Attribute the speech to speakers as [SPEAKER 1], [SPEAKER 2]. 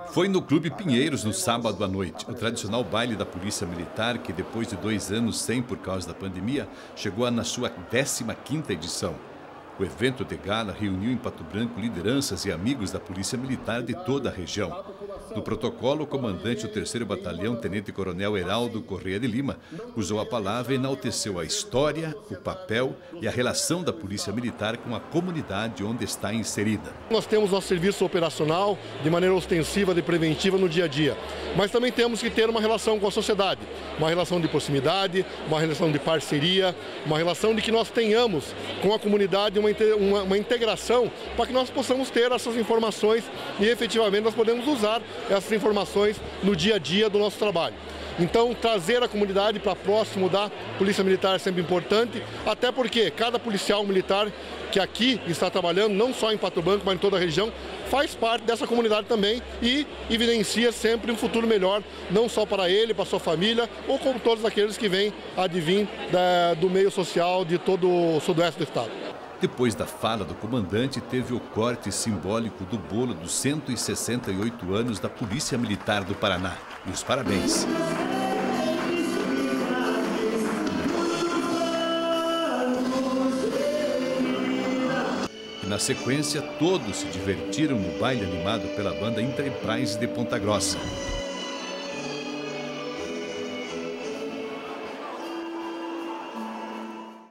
[SPEAKER 1] Foi no Clube Pinheiros no sábado à noite. O tradicional baile da Polícia Militar, que depois de 2 anos sem por causa da pandemia, chegou na sua 15ª edição. O evento de gala reuniu em Pato Branco lideranças e amigos da Polícia Militar de toda a região. No protocolo, o comandante do 3º Batalhão, Tenente-Coronel Heraldo Correia de Lima, usou a palavra e enalteceu a história, o papel e a relação da Polícia Militar com a comunidade onde está inserida.
[SPEAKER 2] Nós temos nosso serviço operacional de maneira ostensiva e preventiva no dia a dia, mas também temos que ter uma relação com a sociedade, uma relação de proximidade, uma relação de parceria, uma relação de que nós tenhamos com a comunidade uma integração para que nós possamos ter essas informações e efetivamente nós podemos usar essas informações no dia a dia do nosso trabalho. Então, trazer a comunidade para próximo da Polícia Militar é sempre importante, até porque cada policial militar que aqui está trabalhando, não só em Pato Branco, mas em toda a região, faz parte dessa comunidade também e evidencia sempre um futuro melhor, não só para ele, para sua família, ou como todos aqueles que vêm advir do meio social de todo o sudoeste do estado.
[SPEAKER 1] Depois da fala do comandante, teve o corte simbólico do bolo dos 168 anos da Polícia Militar do Paraná. E os parabéns. E na sequência, todos se divertiram no baile animado pela banda Enterprise de Ponta Grossa.